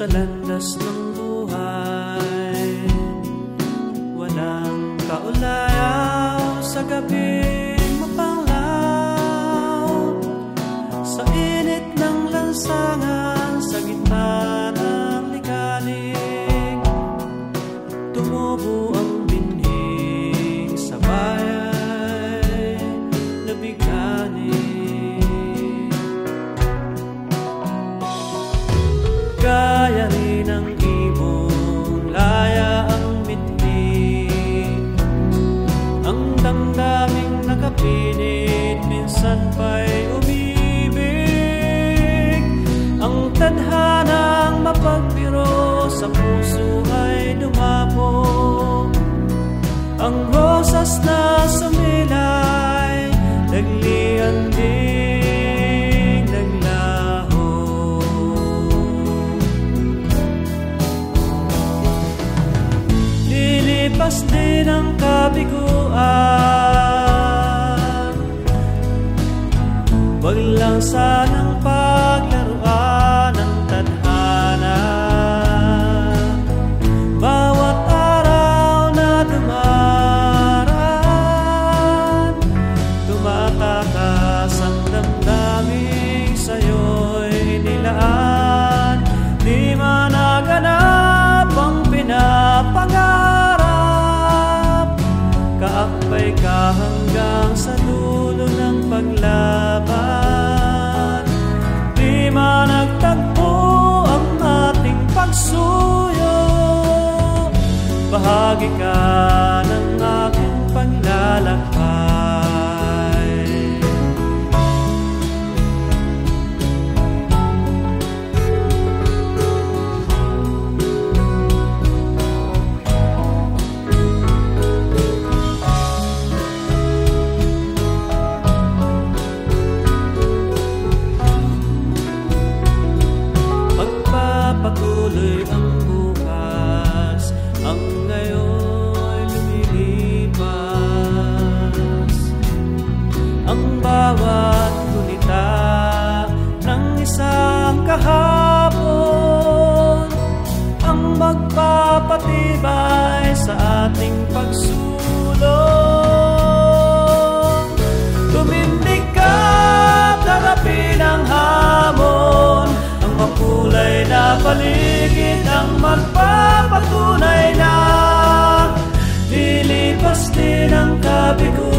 sa landas ng buhay. Walang kaulayaw sa gabing mapanglaw, sa init ng lansangan, sa gitna ng ligalig, tumubo ang binhing sa bayan na bigani. Gaya rin ang ibon, laya ang mithi, ang damdaming nakapilit, minsan pa'y umibig. Ang tadhanang mapagbiro, sa puso ay dumapo. Ang rosas na sumilay, naglian ding naglaho. Lilipas din ang kabiguan, wag lang sanang paglaruan ng tadhana. Bawat araw na dumaraan, tumatakas ang damdamin, sa'yo'y nilaan. Di man naganap ang pinapangarap, kaakbay ka hanggang sa dulo ng paglaban. Di man nagtagpo ang ating pagsuyo, bahagi ka ng aking paglalakbay. Pagpapatuloy ang bukas, ang ngayon'y lumilipas. Ang bawat gunita ng isang kahapon, ang magpapatibay sa ating pagsulong. Tumindig ka, harapin ang hamon, ang makulay na paligid ang magpapatunay na lilipas din ang kabigo.